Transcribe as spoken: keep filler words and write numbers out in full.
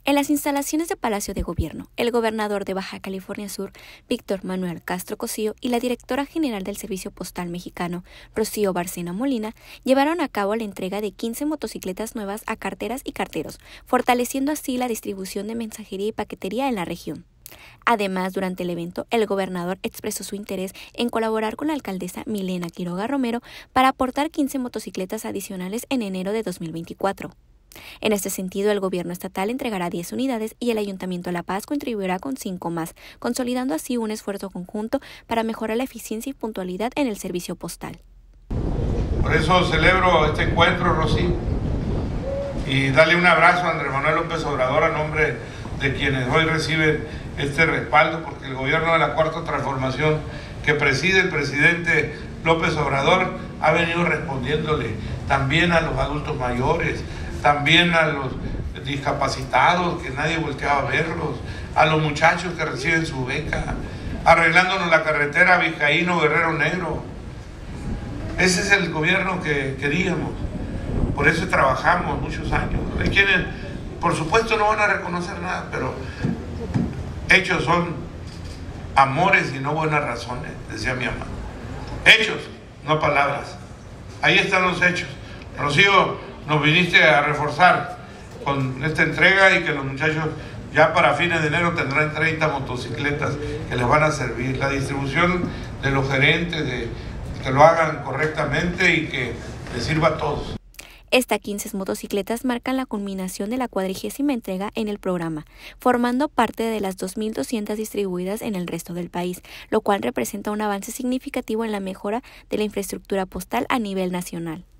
En las instalaciones de Palacio de Gobierno, el gobernador de Baja California Sur, Víctor Manuel Castro Cosío, y la directora general del Servicio Postal Mexicano, Rocío Bárcena Molina, llevaron a cabo la entrega de quince motocicletas nuevas a carteras y carteros, fortaleciendo así la distribución de mensajería y paquetería en la región. Además, durante el evento, el gobernador expresó su interés en colaborar con la alcaldesa Milena Quiroga Romero para aportar quince motocicletas adicionales en enero de dos mil veinticuatro. En este sentido, el gobierno estatal entregará diez unidades y el Ayuntamiento de La Paz contribuirá con cinco más, consolidando así un esfuerzo conjunto para mejorar la eficiencia y puntualidad en el servicio postal. Por eso celebro este encuentro, Rosy, y darle un abrazo a Andrés Manuel López Obrador a nombre de quienes hoy reciben este respaldo, porque el gobierno de la Cuarta Transformación que preside el presidente López Obrador ha venido respondiéndole también a los adultos mayores, también a los discapacitados, que nadie volteaba a verlos, a los muchachos que reciben su beca, arreglándonos la carretera Vizcaíno Guerrero Negro. Ese es el gobierno que queríamos, por eso trabajamos muchos años. Hay quienes, por supuesto, no van a reconocer nada, pero hechos son amores y no buenas razones, decía mi mamá. Hechos, no palabras. Ahí están los hechos. Rocío, nos viniste a reforzar con esta entrega y que los muchachos ya para fines de enero tendrán treinta motocicletas que les van a servir. La distribución de los gerentes, de que lo hagan correctamente y que les sirva a todos. Estas quince motocicletas marcan la culminación de la cuadragésima entrega en el programa, formando parte de las dos mil doscientas distribuidas en el resto del país, lo cual representa un avance significativo en la mejora de la infraestructura postal a nivel nacional.